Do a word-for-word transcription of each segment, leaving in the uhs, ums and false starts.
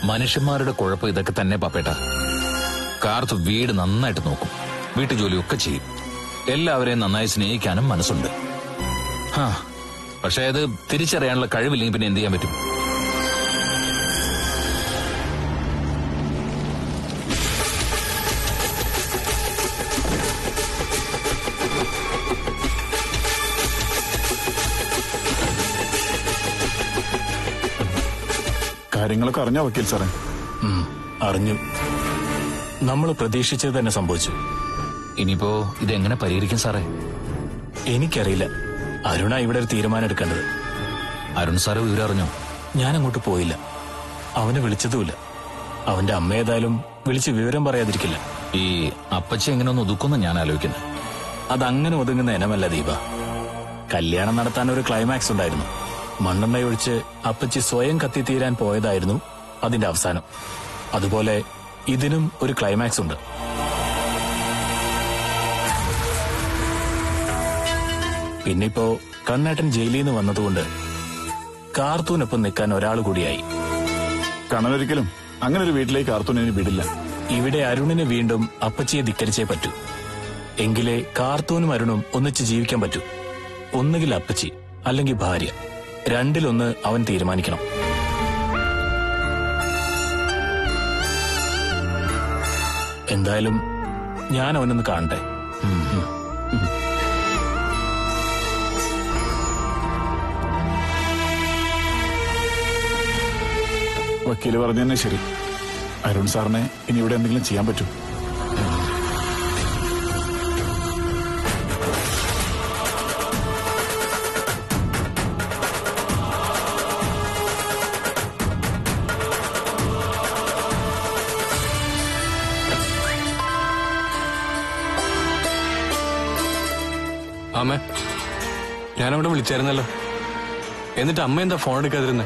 മനുഷ്യന്മാരുടെ കുഴപ്പം ഇതൊക്കെ തന്നെ പാപ്പേട്ട. കാർത്തു വീട് നന്നായിട്ട് നോക്കും, വീട്ടു ജോലിയൊക്കെ ചെയ്യും, എല്ലാവരെയും നന്നായി സ്നേഹിക്കാനും മനസ്സുണ്ട്. ഹാ, പക്ഷെ അത് തിരിച്ചറിയാനുള്ള കഴിവില്ലെങ്കിൽ പിന്നെ എന്ത് ചെയ്യാൻ പറ്റും? കാര്യങ്ങളൊക്കെ അറിഞ്ഞോ വക്കീൽ സാറേ? അറിഞ്ഞു. നമ്മൾ പ്രതീക്ഷിച്ചത് തന്നെ സംഭവിച്ചു. ഇനിയിപ്പോ ഇതെങ്ങനെ പരിഹരിക്കും സാറേ? എനിക്കറിയില്ല. അരുണ ഇവിടെ ഒരു തീരുമാനം എടുക്കേണ്ടത്. അരുൺ സാറ് വിവരം അറിഞ്ഞോ? ഞാൻ അങ്ങോട്ട് പോയില്ല, അവന് വിളിച്ചതുമില്ല. അവന്റെ അമ്മ ഏതായാലും വിളിച്ച് വിവരം പറയാതിരിക്കില്ല. ഈ അപ്പച്ചി എങ്ങനെ ഒന്ന് ഒതുക്കുന്ന ഞാൻ ആലോചിക്കുന്നത്. അതങ്ങനെ ഒതുങ്ങുന്ന ഇനമല്ല ദീപ. കല്യാണം നടത്താൻ ഒരു ക്ലൈമാക്സ് ഉണ്ടായിരുന്നു. മണ്ണെണ്ണ ഒഴിച്ച് അപ്പച്ചി സ്വയം കത്തിത്തീരാൻ പോയതായിരുന്നു അതിന്റെ അവസാനം. അതുപോലെ ഇതിനും ഒരു ക്ലൈമാക്സ് ഉണ്ട്. പിന്നിപ്പോ കണ്ണേട്ടൻ ജയിലിൽ നിന്ന് വന്നതുകൊണ്ട് കാർത്തൂനൊപ്പം നിൽക്കാൻ ഒരാൾ കൂടിയായി. കണ്ണനൊരിക്കലും അങ്ങനെ ഒരു വീട്ടിലേക്ക് കാർത്തൂനിന് വിടില്ല. ഇവിടെ അരുണിന് വീണ്ടും അപ്പച്ചിയെ ധിക്കരിച്ചേ പറ്റൂ. എങ്കിലേ കാർത്തൂനും അരുണും ഒന്നിച്ച് ജീവിക്കാൻ പറ്റൂ. ഒന്നുകിൽ അപ്പച്ചി അല്ലെങ്കിൽ ഭാര്യ, രണ്ടിലൊന്ന് അവൻ തീരുമാനിക്കണം. എന്തായാലും ഞാൻ അവനൊന്ന് കാണട്ടെ. വക്കീല് പറഞ്ഞു തന്നെ ശരി. അരുൺ സാറിനെ ഇനി ഇവിടെ എന്തെങ്കിലും ചെയ്യാൻ പറ്റും? അമ്മ, ഞാനവിടെ വിളിച്ചായിരുന്നല്ലോ. എന്നിട്ട് അമ്മ എന്താ ഫോൺ എടുക്കാതിരുന്നേ?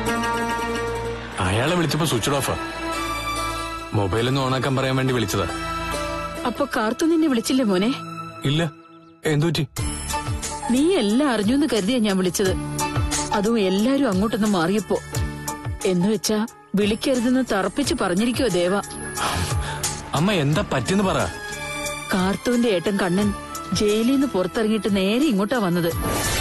അയാളെ വിളിച്ചപ്പോ സ്വിച്ച് ഓഫാ. മൊബൈലൊന്നും ഓണാക്കാൻ പറയാൻ വേണ്ടി വിളിച്ചതാ. അപ്പൊ കാർത്തു നിന്നെ വിളിച്ചില്ലേ മോനെ? ഇല്ല. എന്തുപറ്റി? നീ എല്ലാം അറിഞ്ഞു കരുതിയാ ഞാൻ വിളിച്ചത്. അതും എല്ലാരും അങ്ങോട്ടൊന്ന് മാറിയപ്പോ. എന്ന് വെച്ചാ വിളിക്കരുതെന്ന് തറപ്പിച്ച് പറഞ്ഞിരിക്കോ ദേവ. അമ്മ എന്താ പറ്റിയെന്ന് പറ. കാർത്തുവിന്റെ ഏട്ടൻ കണ്ണൻ ജയിലിൽ നിന്ന് പുറത്തിറങ്ങിയിട്ട് നേരെ ഇങ്ങോട്ടാ വന്നത്.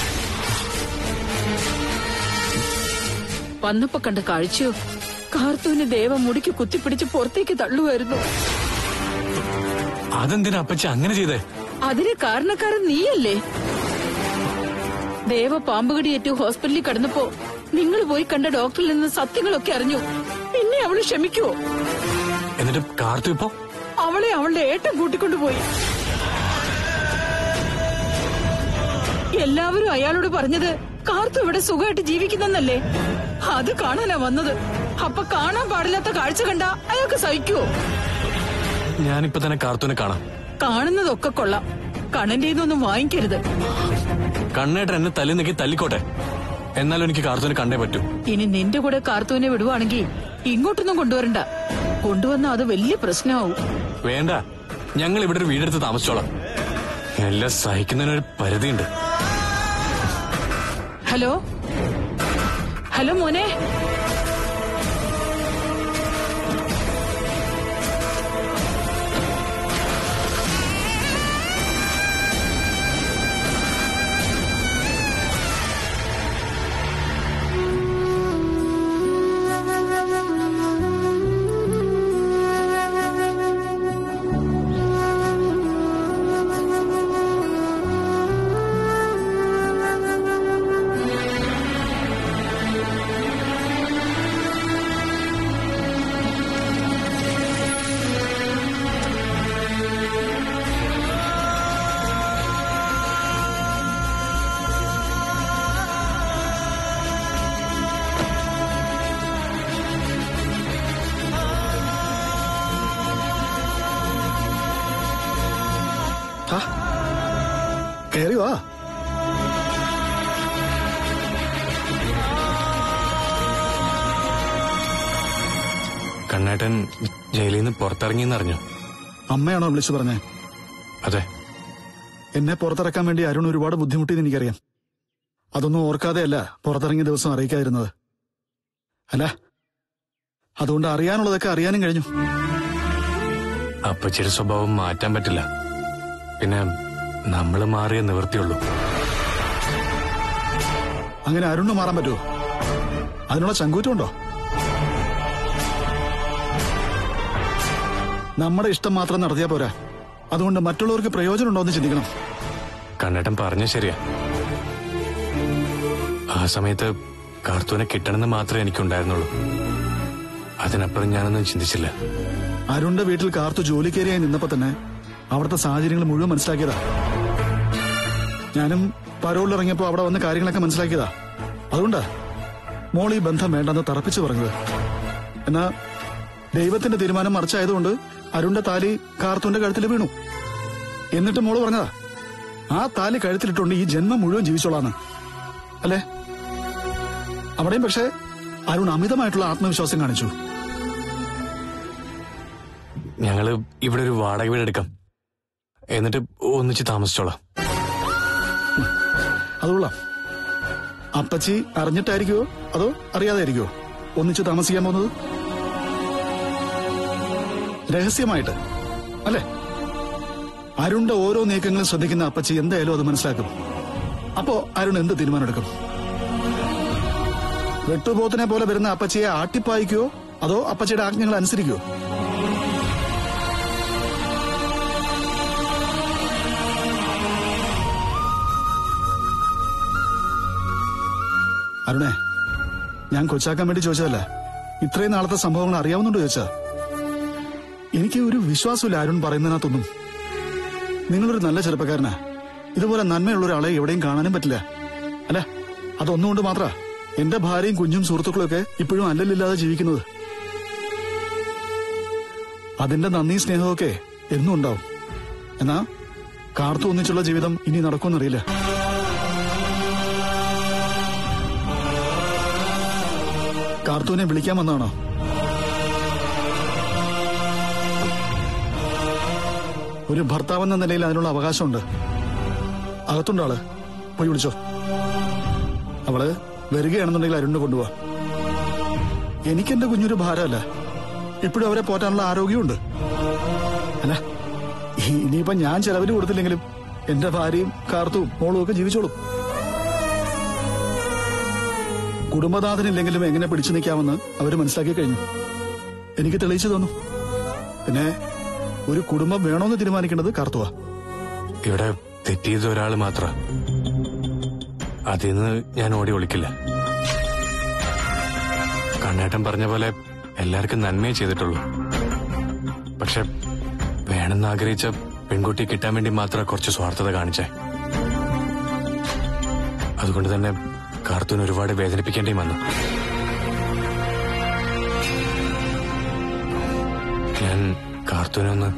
വന്നപ്പോ കണ്ട കാഴ്ചയോ, കാർത്തുവിന് ദേവ മുടിക്ക് കുത്തിപ്പിടിച്ച് പുറത്തേക്ക് തള്ളുമായിരുന്നു. അതെന്തിനാ അപ്പച്ചി അങ്ങനെ ചെയ്തേ? അതിന് കാരണക്കാരൻ നീയല്ലേ? ദേവ പാമ്പുകടിയേറ്റു ഹോസ്പിറ്റലിൽ കിടന്നപ്പോ നിങ്ങൾ പോയി കണ്ട ഡോക്ടറിൽ നിന്ന് സത്യങ്ങളൊക്കെ അറിഞ്ഞു. പിന്നെ അവള് ക്ഷമിക്കുവോ? എന്നിട്ട് കാർത്തു ഇപ്പോ അവളെ അവളുടെ ഏട്ടൻ കൂട്ടിക്കൊണ്ടുപോയി. എല്ലാവരും അയാളോട് പറഞ്ഞത് കാർത്തു ഇവിടെ സുഖമായിട്ട് ജീവിക്കുന്നല്ലേ. അത് കാണാനാ വന്നത്. അപ്പൊ കാണാൻ പാടില്ലാത്ത കാഴ്ച കണ്ട അയാൾക്ക് സഹിക്കുവോ? ഞാനിപ്പോ തന്നെ കാർത്തുവിനെ കാണാം. കാണുന്നതൊക്കെ കൊള്ളാം, കണ്ണന്റെ ഒന്നും വാങ്ങിക്കരുത്. കണ്ണേട്ടൻ എന്നെ തല്ലി നിൽക്കി തല്ലിക്കോട്ടെ, എന്നാലും എനിക്ക് കാർത്തുവിനെ കണ്ടേ പറ്റൂ. ഇനി നിന്റെ കൂടെ കാർത്തുവിനെ വിടുവാണെങ്കിൽ ഇങ്ങോട്ടൊന്നും കൊണ്ടുവരണ്ട. കൊണ്ടുവന്നാ അത് വലിയ പ്രശ്നമാവും. വേണ്ട, ഞങ്ങൾ ഇവിടെ ഒരു വീടെടുത്ത് താമസിച്ചോളാം. എല്ലാം സഹിക്കുന്നതിനൊരു പരിധിയുണ്ട്. ഹലോ ഹലോ മോനെ, കയറി വാ. കണ്ണേട്ടൻ ജയിലിൽ നിന്ന് പുറത്തിറങ്ങിയെന്നറിഞ്ഞു. അമ്മയാണോ വിളിച്ചു പറഞ്ഞേ? അതെ. എന്നെ പുറത്തിറക്കാൻ വേണ്ടി അരുൺ ഒരുപാട് ബുദ്ധിമുട്ടിയെന്ന് എനിക്കറിയാം. അതൊന്നും ഓർക്കാതെയല്ല പുറത്തിറങ്ങിയ ദിവസം അറിയിക്കാതിരുന്നത്. അല്ല, അതുകൊണ്ട് അറിയാനുള്ളതൊക്കെ അറിയാനും കഴിഞ്ഞു. അപ്പച്ചിയുടെ സ്വഭാവം മാറ്റാൻ പറ്റില്ല. പിന്നെ നമ്മള് മാറിയ നിവൃത്തിയുള്ളൂ. അങ്ങനെ അരുണ് മാറാൻ പറ്റുമോ? അതിനുള്ള ചങ്കൂറ്റമുണ്ടോ? നമ്മുടെ ഇഷ്ടം മാത്രം നടത്തിയാ പോരാ, അതുകൊണ്ട് മറ്റുള്ളവർക്ക് പ്രയോജനം ഉണ്ടോ എന്ന് ചിന്തിക്കണം. കണ്ണേട്ടൻ പറഞ്ഞ ശരിയാ. ആ സമയത്ത് കാർത്തൂനെ കിട്ടണമെന്ന് മാത്രമേ എനിക്കുണ്ടായിരുന്നുള്ളൂ. അതിനപ്പുറം ഞാനൊന്നും ചിന്തിച്ചില്ല. അരുണിന്റെ വീട്ടിൽ കാർത്തു ജോലിക്കേരിയായി നിന്നപ്പോ തന്നെ അവിടുത്തെ സാഹചര്യങ്ങൾ മുഴുവൻ മനസ്സിലാക്കിയതാ. ഞാനും പരോളിൽ ഇറങ്ങിയപ്പോ അവിടെ വന്ന കാര്യങ്ങളൊക്കെ മനസ്സിലാക്കിയതാ. അതുകൊണ്ടാ മോൾ ഈ ബന്ധം വേണ്ടെന്ന് തറപ്പിച്ചു പറഞ്ഞത്. എന്നാ ദൈവത്തിന്റെ തീരുമാനം മറിച്ചായതുകൊണ്ട് അരുണിന്റെ താലി കാർത്തുവിന്റെ കഴുത്തിൽ വീണു. എന്നിട്ട് മോള് പറഞ്ഞതാ ആ താലി കഴുത്തിലിട്ടുണ്ട് ഈ ജന്മം മുഴുവൻ ജീവിച്ചോളാന്ന്. അല്ലേ? അവിടെയും പക്ഷേ അരുൺ അമിതമായിട്ടുള്ള ആത്മവിശ്വാസം കാണിച്ചു. ഞങ്ങള് ഇവിടെ ഒരു വാടക വീടെടുക്കാം, എന്നിട്ട് ഒന്നിച്ച് താമസിച്ചോളാം. അതുകൊള്ളാം. അപ്പച്ചി അറിഞ്ഞിട്ടായിരിക്കുവോ അതോ അറിയാതെ ആയിരിക്കുവോ ഒന്നിച്ച് താമസിക്കാൻ പോകുന്നത്? രഹസ്യമായിട്ട് അല്ലേ? അരുണിന്റെ ഓരോ നീക്കങ്ങളും ശ്രദ്ധിക്കുന്ന അപ്പച്ചി എന്തായാലും അത് മനസ്സിലാക്കും. അപ്പോ അരുൺ എന്ത് തീരുമാനമെടുക്കും? വെട്ടുപോത്തിനെ പോലെ വരുന്ന അപ്പച്ചിയെ ആട്ടിപ്പായിക്കോ അതോ അപ്പച്ചിയുടെ ആജ്ഞകൾ അനുസരിക്കുവോ? അരുണേ, ഞാൻ കൊച്ചാക്കാൻ വേണ്ടി ചോദിച്ചതല്ല, ഇത്രയും നാളത്തെ സംഭവങ്ങൾ അറിയാവുന്നുണ്ടോ ചോദിച്ചാ. എനിക്ക് ഒരു വിശ്വാസമില്ല അരുൺ പറയുന്നതിനകത്തൊന്നും. നിങ്ങളൊരു നല്ല ചെറുപ്പക്കാരനാ. ഇതുപോലെ നന്മയുള്ള ഒരാളെ എവിടെയും കാണാനും പറ്റില്ല. അല്ല, അതൊന്നുകൊണ്ട് മാത്ര എന്റെ ഭാര്യയും കുഞ്ഞും സുഹൃത്തുക്കളും ഒക്കെ ഇപ്പോഴും അല്ലല്ലില്ലാതെ ജീവിക്കുന്നത്. അതിന്റെ നന്ദി സ്നേഹമൊക്കെ എന്നും ഉണ്ടാവും. എന്നാ കാർത്തു ഒന്നിച്ചുള്ള ജീവിതം ഇനി നടക്കുമെന്നറിയില്ല. കാർത്തുവിനെ വിളിക്കാൻ വന്നതാണോ? ഒരു ഭർത്താവെന്ന നിലയിൽ അതിനുള്ള അവകാശമുണ്ട്. അകത്തുണ്ട് ആള്, പോയി വിളിച്ചോ. അവള് വരികയാണെന്നുണ്ടെങ്കിൽ അരുണിനെ കൊണ്ടുപോവാ. എനിക്കെന്റെ കുഞ്ഞൊരു ഭാരമല്ല, ഇപ്പോഴും അവരെ പോറ്റാനുള്ള ആരോഗ്യമുണ്ട്. അല്ല, ഇനിയിപ്പൊ ഞാൻ ചെലവിന് കൊടുത്തില്ലെങ്കിലും എന്റെ ഭാര്യയും കാർത്തുവും മോളും ഒക്കെ ജീവിച്ചോളും. കുടുംബനാഥനില്ലെങ്കിലും എങ്ങനെ പിടിച്ചു നിൽക്കാമെന്ന് അവര് മനസ്സിലാക്കി കഴിഞ്ഞു. എനിക്ക് തെളിയിച്ചു തന്നു. പിന്നെ ഒരു കുടുംബം വേണോന്ന് തീരുമാനിക്കേണ്ടത് കാർത്തുവാ. ഇവിടെ തെറ്റിയത് ഒരാള് മാത്ര. അതിന്ന് ഞാൻ ഓടി ഒളിക്കില്ല. കണ്ണേട്ടൻ പറഞ്ഞ പോലെ എല്ലാവർക്കും നന്മയെ ചെയ്തിട്ടുള്ളൂ. പക്ഷെ വേണമെന്ന് ആഗ്രഹിച്ച പെൺകുട്ടിയെ കിട്ടാൻ വേണ്ടി മാത്രം കുറച്ച് സ്വാർത്ഥത കാണിച്ചേ. അതുകൊണ്ട് തന്നെ കാർത്തൂന് ഒരുപാട് വേദനിപ്പിക്കേണ്ടി വന്നു. ഞാൻ കാർത്തൂനൊന്ന്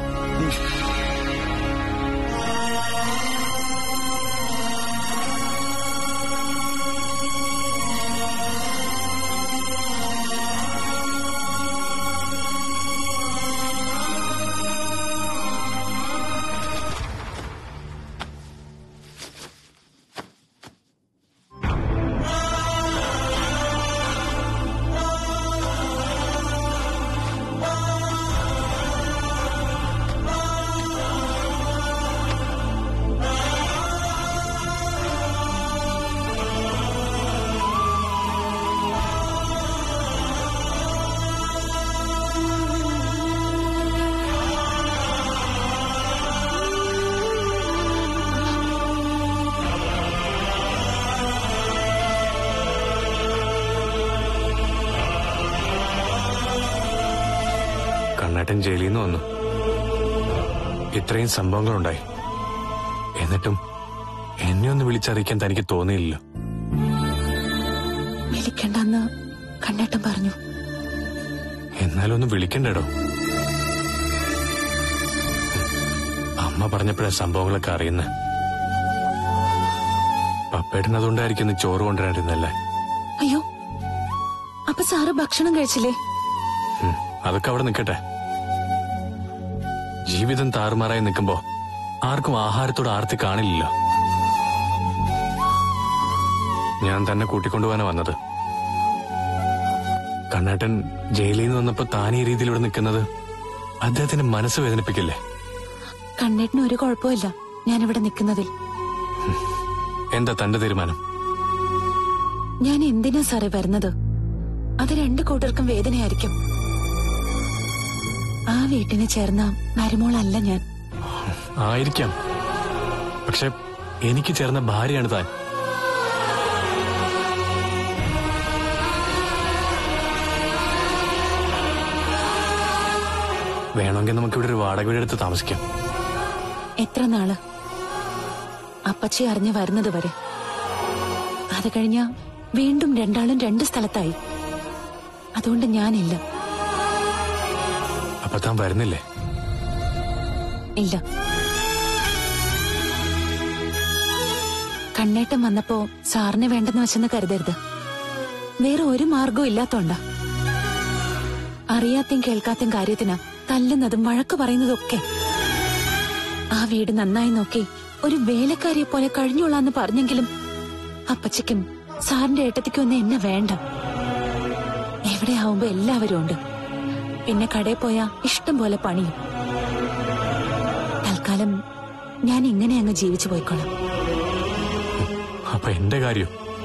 കണ്ണേട്ടൻ ജയിലിൽ നിന്ന് വന്നു. ഇത്രയും സംഭവങ്ങളുണ്ടായി. എന്നിട്ടും എന്നെ ഒന്ന് വിളിച്ചറിയിക്കാൻ തനിക്ക് തോന്നിയില്ലല്ലോ. വിളിക്കണ്ടെന്ന് കണ്ണേട്ടൻ പറഞ്ഞു. എന്നാലും ഒന്ന് വിളിക്കണ്ടോ? അമ്മ പറഞ്ഞപ്പോഴാ സംഭവങ്ങളൊക്കെ അറിയുന്ന. പപ്പേട്ടൻ അതുകൊണ്ടായിരിക്കും ചോറ് കൊണ്ടുവരാണ്ടിരുന്നല്ലേ. അയ്യോ, അപ്പൊ സാറ് ഭക്ഷണം കഴിച്ചില്ലേ? അതൊക്കെ അവിടെ നിൽക്കട്ടെ. ജീവിതം താറുമാറായി നിൽക്കുമ്പോ ആർക്കും ആഹാരത്തോട് ആർത്തി കാണില്ലല്ലോ. ഞാൻ തന്നെ കൂട്ടിക്കൊണ്ടുപോകാനാ വന്നത്. കണ്ണേട്ടൻ ജയിലിൽ നിന്ന് വന്നപ്പോ താൻ ഈ രീതിയിൽ ഇവിടെ നിൽക്കുന്നത് അദ്ദേഹത്തിന്റെ മനസ്സ് വേദനിപ്പിക്കില്ലേ? കണ്ണേട്ടിന് ഒരു കുഴപ്പമില്ല ഞാനിവിടെ നിൽക്കുന്നതിൽ. എന്താ തന്റെ തീരുമാനം? ഞാൻ എന്തിനാ സാറേ വരുന്നത്? അത് രണ്ടു കൂട്ടർക്കും വേദനയായിരിക്കും. ആ വീട്ടിന് ചേർന്ന മരുമോളല്ല ഞാൻ. ആയിരിക്കാം, പക്ഷെ എനിക്ക് ചേർന്ന ഭാര്യയാണ് താൻ. വേണമെങ്കിൽ നമുക്കിവിടെ ഒരു വാടക വീടെടുത്ത് താമസിക്കാം. എത്ര നാള്? അപ്പച്ചി അറിഞ്ഞു വരുന്നത് വരെ. അത് കഴിഞ്ഞ വീണ്ടും രണ്ടാളും രണ്ട് സ്ഥലത്തായി. അതുകൊണ്ട് ഞാനില്ല. അപ്പൊ താൻ വരുന്നില്ലേ? ഇല്ല. കണ്ണേട്ടം വന്നപ്പോ സാറിന് വേണ്ടെന്ന് വെച്ചെന്ന് കരുതരുത്. വേറെ ഒരു മാർഗവും ഇല്ലാത്തോണ്ടാ. അറിയാത്തയും കേൾക്കാത്തയും കാര്യത്തിനാ തല്ലുന്നതും വഴക്ക് പറയുന്നതൊക്കെ. ആ വീട് നന്നായി നോക്കി ഒരു വേലക്കാരിയെ പോലെ കഴിഞ്ഞോളാന്ന് പറഞ്ഞെങ്കിലും അപ്പച്ചയ്ക്കും സാറിന്റെ ഏട്ടത്തിക്കും ഒന്നും എന്നെ വേണ്ട. എവിടെയാവുമ്പോ എല്ലാവരും ഉണ്ട്. പിന്നെ കടയിൽ പോയാ ഇഷ്ടം പോലെ പണിയും. തൽക്കാലം ഞാൻ ഇങ്ങനെ അങ്ങ് ജീവിച്ചു പോയിക്കോളാം. അപ്പൊ എന്റെ കാര്യം?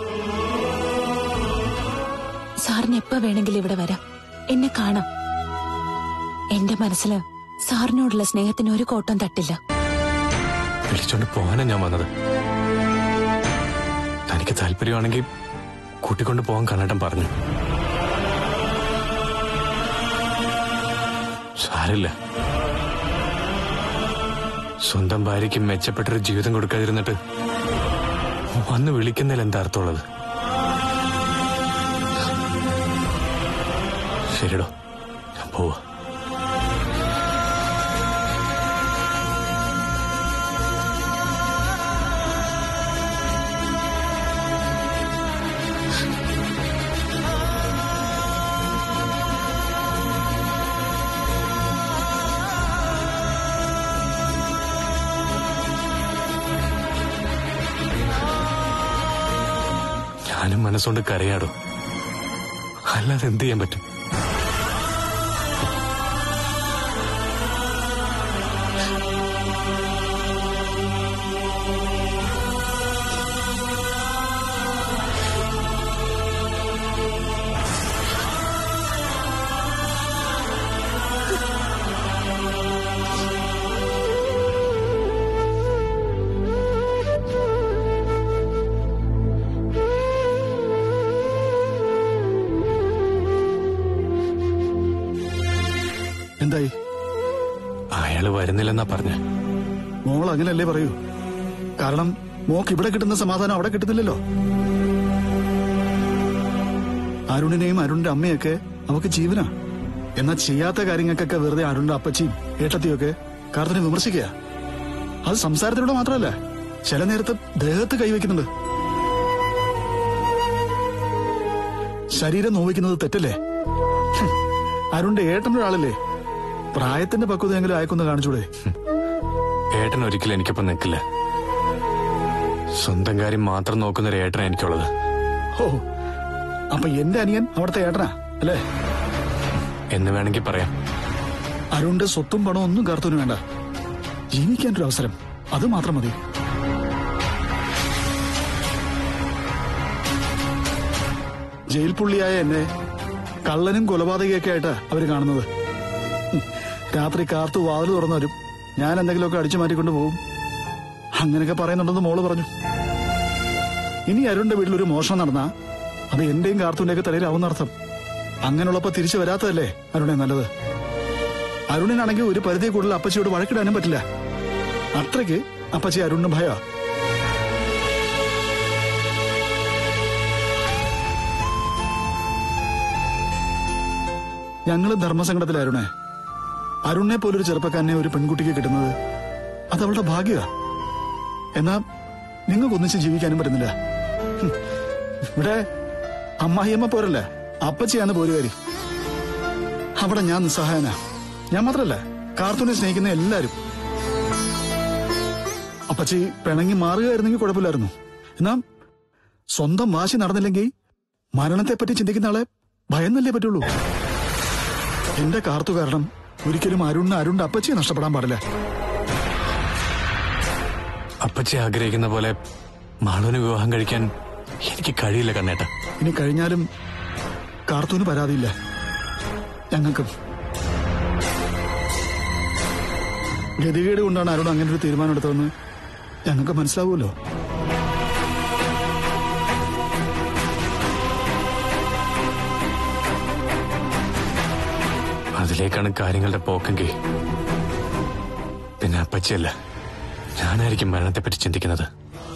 സാറിന് എപ്പോ വേണമെങ്കിലും ഇവിടെ വരാം, എന്നെ കാണാം. എന്റെ മനസ്സില് സാറിനോടുള്ള സ്നേഹത്തിന് ഒരു കോട്ടം തട്ടില്ല. വിളിച്ചോണ്ട് പോകാനാ ഞാൻ വന്നത്. തനിക്ക് താല്പര്യമാണെങ്കിൽ കൂട്ടിക്കൊണ്ട് പോകാൻ കണ്ണേട്ടൻ പറഞ്ഞു. സാരില്ല, സ്വന്തം ഭാര്യയ്ക്ക് മെച്ചപ്പെട്ടൊരു ജീവിതം കൊടുക്കാതിരുന്നിട്ട് വന്ന് വിളിക്കുന്നതിൽ എന്താ അർത്ഥമുള്ളത്? ശരിടോ, ഞാൻ പോവാ. ഞാനും മനസ്സുകൊണ്ട് കരയാടോ, അല്ലാതെ എന്ത് ചെയ്യാൻ പറ്റും? എന്തായി? അയാള് വരുന്നില്ലെന്നാ പറഞ്ഞ. മോൾ അങ്ങനെയല്ലേ പറയൂ. കാരണം മോക്ക് ഇവിടെ കിട്ടുന്ന സമാധാനം അവിടെ കിട്ടുന്നില്ലല്ലോ. അരുണിനെയും അരുണിന്റെ അമ്മയൊക്കെ അവക്ക് ജീവനാ. എന്നാ ചെയ്യാത്ത കാര്യങ്ങൾക്കൊക്കെ വെറുതെ അരുണിന്റെ അപ്പച്ചിയും ഏട്ടത്തിയൊക്കെ കാർത്തിനെ വിമർശിക്കുക. അത് സംസാരത്തിലൂടെ മാത്രമല്ല, ചില നേരത്ത് ദേഹത്ത് കൈവയ്ക്കുന്നുണ്ട്. ശരീരം നോവിക്കുന്നത് തെറ്റല്ലേ? അരുണിന്റെ ഏട്ടന്റെ ഒരാളല്ലേ? പ്രായത്തിന്റെ പക്വതയെങ്കിലും അയക്കൊന്ന് കാണിച്ചൂടെ? ഏട്ടൻ ഒരിക്കലും എനിക്കൊപ്പം നിൽക്കില്ല. സ്വന്തം കാര്യം മാത്രം നോക്കുന്ന ഒരു ഏട്ടനാ എനിക്കുള്ളത്. ഓ, അപ്പൊ എന്റെ അനിയൻ അവിടുത്തെ ഏട്ടനാ അല്ലേ? എന്ന് വേണമെങ്കിൽ പറയാം. അരുണിന്റെ സ്വത്തും പണവും ഒന്നും കാർത്തൂന് വേണ്ട. ജീവിക്കാനൊരു അവസരം, അത് മാത്രം മതി. ജയിൽ പുള്ളിയായ എന്നെ കള്ളനും കൊലപാതകയൊക്കെ ആയിട്ടാ അവര് കാണുന്നത്. രാത്രി കാർത്തു വാതിൽ തുറന്നു വരും, ഞാൻ എന്തെങ്കിലുമൊക്കെ അടിച്ചു മാറ്റിക്കൊണ്ട് പോകും. അങ്ങനെയൊക്കെ പറയുന്നുണ്ടെന്ന് മോള് പറഞ്ഞു. ഇനി അരുണിന്റെ വീട്ടിലൊരു മോഷണം നടന്നാ അത് എന്റെയും കാർത്തൂന്റെയൊക്കെ തലയിലാവുന്ന അർത്ഥം. അങ്ങനെയുള്ളപ്പോ തിരിച്ചു വരാത്തതല്ലേ അരുണെ നല്ലത്. അരുണിനാണെങ്കിൽ ഒരു പരിധി കൂടുതൽ അപ്പച്ചിയോട് വഴക്കിടാനും പറ്റില്ല. അത്രയ്ക്ക് അപ്പച്ചി അരുണിന് ഭയ. ഞങ്ങള് ധർമ്മസങ്കടത്തിലായിരുന്നേ. അരുണിനെ പോലൊരു ചെറുപ്പക്കാരനെ ഒരു പെൺകുട്ടിക്ക് കിട്ടുന്നത് അതവളുടെ ഭാഗ്യ. എന്നാ നിങ്ങൾക്ക് ഒന്നിച്ച് ജീവിക്കാനും പറ്റുന്നില്ല. ഇവിടെ അമ്മായിയമ്മ പോരല്ല, അപ്പച്ചിയാണ് പോരുകാരി. അവിടെ ഞാൻ നിസ്സഹായനാ. ഞാൻ മാത്രല്ല, കാർത്തൂനെ സ്നേഹിക്കുന്ന എല്ലാരും. അപ്പച്ചി പിണങ്ങി മാറുകയായിരുന്നെങ്കിൽ കുഴപ്പമില്ലായിരുന്നു. എന്നാ സ്വന്തം വാശി നടന്നില്ലെങ്കിൽ മരണത്തെപ്പറ്റി ചിന്തിക്കുന്ന ആളെ ഭയന്നല്ലേ പറ്റുള്ളൂ. എന്റെ കാർത്തു കാരണം ഒരിക്കലും അരുണിന് അരുണിന്റെ അപ്പച്ചിയെ നഷ്ടപ്പെടാൻ പാടില്ല. അപ്പച്ചി ആഗ്രഹിക്കുന്ന പോലെ മാളുവിന് വിവാഹം കഴിക്കാൻ എനിക്ക് കഴിയില്ല കണ്ണേട്ട. ഇനി കഴിഞ്ഞാലും കാർത്തൂന് പരാതിയില്ല, ഞങ്ങൾക്കും. ഗതികേട് കൊണ്ടാണ് അരുൺ അങ്ങനെ ഒരു തീരുമാനം എടുത്തതെന്ന് ഞങ്ങൾക്ക് മനസ്സിലാവുമല്ലോ. അതിലേക്കാണ് കാര്യങ്ങളുടെ പോക്കെങ്കിൽ പിന്നെ അപ്പച്ചിയല്ല, ഞാനായിരിക്കും മരണത്തെപ്പറ്റി ചിന്തിക്കുന്നത്.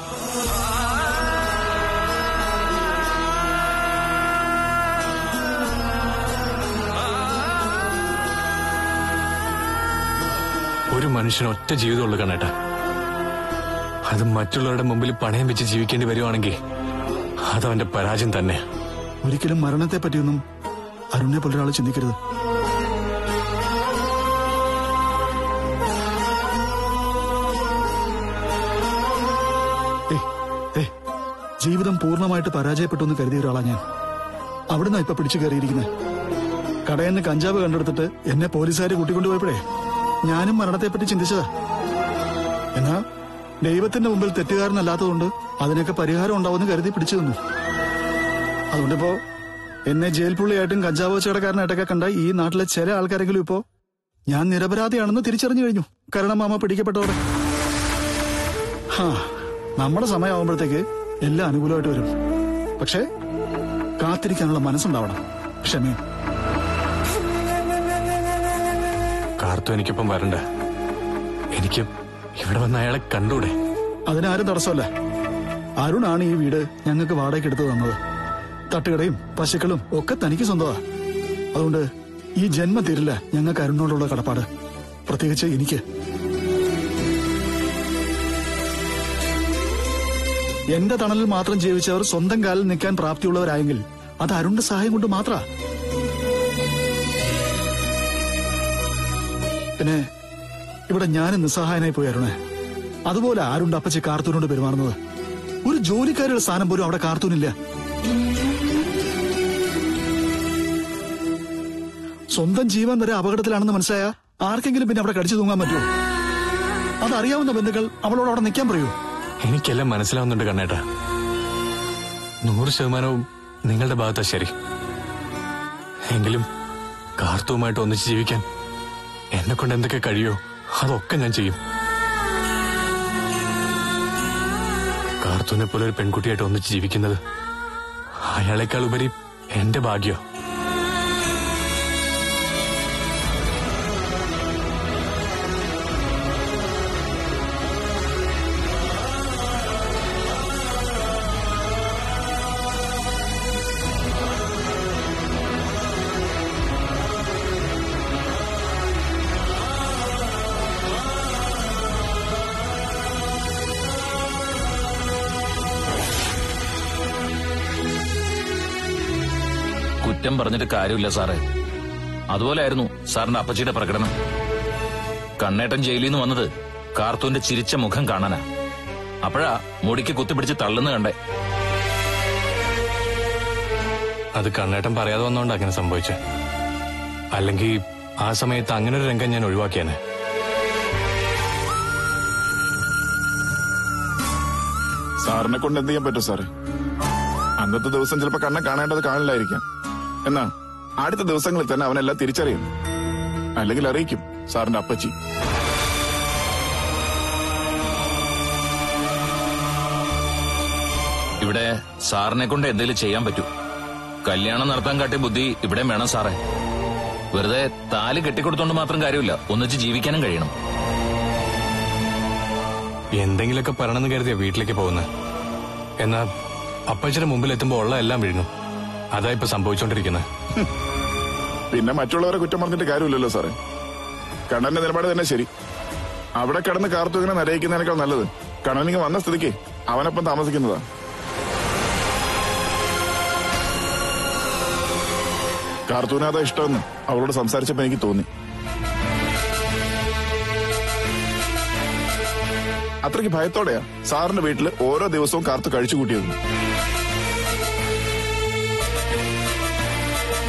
ഒരു മനുഷ്യന് ഒറ്റ ജീവിതമുള്ളൂ കണ്ണേട്ട. അത് മറ്റുള്ളവരുടെ മുമ്പിൽ പണയം വെച്ച് ജീവിക്കേണ്ടി വരുവാണെങ്കിൽ അതവന്റെ പരാജയം തന്നെ. ഒരിക്കലും മരണത്തെ പറ്റിയൊന്നും അരുണിനെ പോലെ ഒരാൾ ചിന്തിക്കരുത്. ജീവിതം പൂർണ്ണമായിട്ട് പരാജയപ്പെട്ടു എന്ന് കരുതിയ ഒരാളാ ഞാൻ. അവിടുന്ന് ഇപ്പൊ പിടിച്ചു കയറിയിരിക്കുന്നത്. കടയിൽ നിന്ന് കഞ്ചാവ് കണ്ടെടുത്തിട്ട് എന്നെ പോലീസുകാരെ കൂട്ടിക്കൊണ്ടുപോയപ്പോഴേ ഞാനും മരണത്തെപ്പറ്റി ചിന്തിച്ചതാ. എന്നാ ദൈവത്തിന്റെ മുമ്പിൽ തെറ്റുകാരനല്ലാത്തതുകൊണ്ട് അതിനൊക്കെ പരിഹാരം ഉണ്ടാവുമെന്ന് കരുതി പിടിച്ചു തന്നു. അതുകൊണ്ടിപ്പോ എന്നെ ജയിൽ പുള്ളിയായിട്ടും കഞ്ചാവ് കച്ചവടക്കാരനായിട്ടൊക്കെ കണ്ട ഈ നാട്ടിലെ ചില ആൾക്കാരെങ്കിലും ഇപ്പോ ഞാൻ നിരപരാധിയാണെന്ന് തിരിച്ചറിഞ്ഞു കഴിഞ്ഞു. കാരണം മാമ പിടിക്കപ്പെട്ടവരെ. ഹാ, നമ്മുടെ സമയമാകുമ്പോഴത്തേക്ക് എല്ലാം അനുകൂലമായിട്ട് വരും. പക്ഷേ കാത്തിരിക്കാനുള്ള മനസ്സുണ്ടാവണം, ക്ഷമയും. കാർത്തു എനിക്കിപ്പം വരണ്ട. എനിക്ക് ഇവിടെ വന്ന് അയാളെ കണ്ടൂടെ? അതിനാരും തടസ്സമല്ല. അരുണാണ് ഈ വീട് ഞങ്ങൾക്ക് വാടകയ്ക്ക് എടുത്തു തന്നത്. തട്ടുകടയും പശുക്കളും ഒക്കെ തനിക്ക് സ്വന്തമാ. അതുകൊണ്ട് ഈ ജന്മം തീരില്ല ഞങ്ങൾക്ക് അരുണിനോടുള്ള കടപ്പാട്, പ്രത്യേകിച്ച് എനിക്ക്. എന്റെ തണലിൽ മാത്രം ജീവിച്ചവർ സ്വന്തം കാലിൽ നിൽക്കാൻ പ്രാപ്തിയുള്ളവരായെങ്കിൽ അത് അരുണിന്റെ സഹായം കൊണ്ട് മാത്ര. പിന്നെ ഇവിടെ ഞാനും നിസ്സഹായനായി പോയി അരുണെ. അതുപോലെ ആരുണ്ട് അപ്പച്ചി കാർത്തൂനോട് പെരുമാറുന്നത്? ഒരു ജോലിക്കാരുടെ സ്ഥാനം പോലും അവിടെ കാർത്തൂനില്ല. സ്വന്തം ജീവൻ വരെ അപകടത്തിലാണെന്ന് മനസ്സിലായ ആർക്കെങ്കിലും പിന്നെ അവിടെ കടിച്ചു തൂങ്ങാൻ പറ്റുമോ? അതറിയാവുന്ന ബന്ധുക്കൾ അവളോട് അവിടെ നിൽക്കാൻ പറയൂ. എനിക്കെല്ലാം മനസ്സിലാവുന്നുണ്ട് കണ്ണേട്ട. നൂറ് ശതമാനവും നിങ്ങളുടെ ഭാഗത്താ ശരി. എങ്കിലും കാർത്തുവുമായിട്ട് ഒന്നിച്ച് ജീവിക്കാൻ എന്നെ കൊണ്ട് എന്തൊക്കെ കഴിയോ അതൊക്കെ ഞാൻ ചെയ്യും. കാർത്തുവിനെ പോലെ ഒരു പെൺകുട്ടിയായിട്ട് ഒന്നിച്ച് ജീവിക്കുന്നത് അയാളെക്കാൾ ഉപരി എന്റെ ഭാഗ്യോ. കുറ്റം പറഞ്ഞിട്ട് കാര്യമില്ല സാറേ. അതുപോലെയായിരുന്നു സാറിന്റെ അപ്പച്ചിയുടെ പ്രകടനം. കണ്ണേട്ടൻ ജയിലിൽ നിന്ന് വന്നത് കാർത്തൂന്റെ ചിരിച്ച മുഖം കാണാനാ. അപ്പോഴാ മുടിക്ക് കുത്തിപ്പിടിച്ച് തള്ളുന്ന കണ്ടേ. അത് കണ്ണേട്ടൻ പറയാതെ വന്നോണ്ട് അങ്ങനെ സംഭവിച്ചേ. അല്ലെങ്കിൽ ആ സമയത്ത് അങ്ങനെ ഒരു രംഗം ഞാൻ ഒഴിവാക്കിയാനെ. സാറിനെ കൊണ്ട് എന്ത് ചെയ്യാൻ പറ്റും സാറേ? അന്നത്തെ ദിവസം ചിലപ്പോ കണ്ണെ കാണേണ്ടത് കാണില്ലായിരിക്കാം. എന്നാ അടുത്ത ദിവസങ്ങളിൽ തന്നെ അവനെല്ലാം തിരിച്ചറിയും. അല്ലെങ്കിൽ അറിയിക്കും സാറിന്റെ അപ്പച്ചി. ഇവിടെ സാറിനെ കൊണ്ട് എന്തെങ്കിലും ചെയ്യാൻ പറ്റൂ. കല്യാണം നടത്താൻ കാട്ടിയ ബുദ്ധി ഇവിടെ വേണം സാറേ. വെറുതെ താലി കെട്ടിക്കൊടുത്തോണ്ട് മാത്രം കാര്യമില്ല, ഒന്നിച്ച് ജീവിക്കാനും കഴിയണം. എന്തെങ്കിലുമൊക്കെ പറയണമെന്ന് കരുതിയ വീട്ടിലേക്ക് പോകുന്നത്. എന്നാ അപ്പച്ചിയുടെ മുമ്പിൽ എത്തുമ്പോ ഉള്ള എല്ലാം വീഴുന്നു. അതാ ഇപ്പൊ സംഭവിച്ചോണ്ടിരിക്കുന്നത്. പിന്നെ മറ്റുള്ളവരെ കുറ്റം പറഞ്ഞിട്ട് കാര്യമില്ലല്ലോ സാറേ. കണ്ണന്റെ നിലപാട് തന്നെ ശരി. അവിടെ കിടന്ന് കാർത്തുവിനെ നരയിക്കുന്നതിനേക്കാൾ നല്ലത് കണ്ണനിങ്ങ് വന്ന സ്ഥിതിക്ക് അവനൊപ്പം താമസിക്കുന്നതാ. കാർത്തൂന് അതാ ഇഷ്ടമെന്ന് അവളോട് സംസാരിച്ചപ്പോ എനിക്ക് തോന്നി. അത്രയ്ക്ക് ഭയത്തോടെയാ സാറിന്റെ വീട്ടില് ഓരോ ദിവസവും കാർത്തു കഴിച്ചു കൂട്ടിയത്.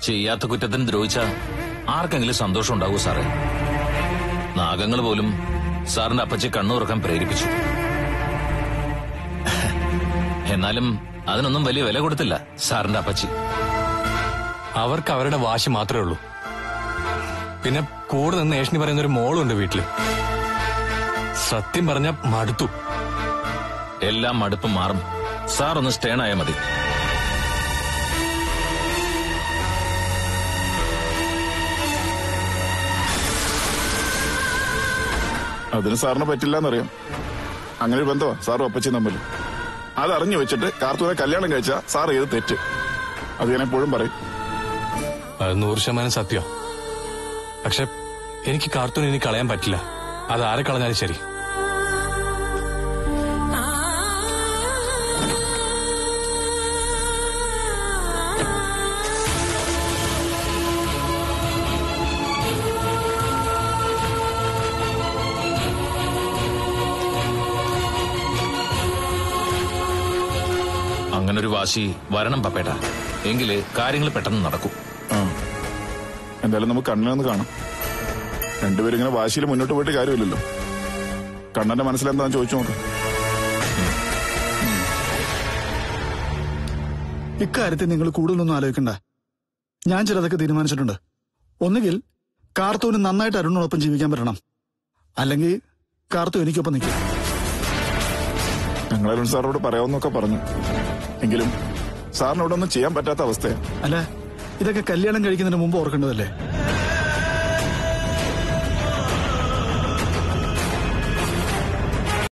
ചെയ്യാത്ത കുറ്റത്തിന് ദ്രോഹിച്ച ആർക്കെങ്കിലും സന്തോഷം ഉണ്ടാവൂ സാറേ? നാഗങ്ങൾ പോലും സാറിന്റെ അപ്പച്ചി കണ്ണുറക്കാൻ പ്രേരിപ്പിച്ചു. എന്നാലും അതിനൊന്നും വലിയ വില കൊടുത്തില്ല സാറിന്റെ അപ്പച്ചി. അവർക്ക് അവരുടെ വാശി മാത്രമേ ഉള്ളൂ. പിന്നെ കൂടെ നിന്ന് ഏഷണി പറയുന്ന ഒരു മോളുണ്ട് വീട്ടില്. സത്യം പറഞ്ഞ മടുത്തു. എല്ലാം മടുപ്പ് മാറും. സാർ ഒന്ന് സ്റ്റേൺ ആയാൽ മതി. അതിന് സാറിന് പറ്റില്ല എന്നറിയാം. അങ്ങനെ ഒരു ബന്ധമാ സാറും അപ്പച്ചിയും തമ്മിൽ. അതറിഞ്ഞു വെച്ചിട്ട് കാർത്തൂനെ കല്യാണം കഴിച്ച സാർ ചെയ്ത് തെറ്റ്. അത് ഞാൻ എപ്പോഴും പറയും. അത് നൂറ് ശതമാനം സത്യം. പക്ഷെ എനിക്ക് കാർത്തൂനെ ഇനി കളയാൻ പറ്റില്ല. അത് ആരെ കളഞ്ഞാലും ശരി. അങ്ങനൊരു വാശി വരണം പപ്പേട്ട. എങ്കില് കാര്യങ്ങൾ പെട്ടെന്ന് നടക്കും. ആ എന്തായാലും നമുക്ക് കണ്ണനൊന്ന് കാണാം. രണ്ടുപേരും ഇങ്ങനെ വാശിയിൽ മുന്നോട്ട് പോയിട്ട് കാര്യമില്ലല്ലോ. കണ്ണന്റെ മനസ്സിലെന്താന്ന് ചോദിച്ചു നോക്കാം. ഇക്കാര്യത്തിൽ നിങ്ങൾ കൂടുതലൊന്നും ആലോചിക്കണ്ട. ഞാൻ ചിലതൊക്കെ തീരുമാനിച്ചിട്ടുണ്ട്. ഒന്നുകിൽ കാർത്തൂന് നന്നായിട്ട് അരുണിനോടൊപ്പം ജീവിക്കാൻ പറ്റണം, അല്ലെങ്കിൽ കാർത്തു എനിക്കൊപ്പം നിൽക്കും. ഞങ്ങൾ അരുൺ സാറോട് പറയാമെന്നൊക്കെ പറഞ്ഞു. എങ്കിലും സാറിന് ഇവിടെ ഒന്നും ചെയ്യാൻ പറ്റാത്ത അവസ്ഥയാണ്. അല്ല, ഇതൊക്കെ കല്യാണം കഴിക്കുന്നതിന് മുമ്പ് ഓർക്കേണ്ടതല്ലേ?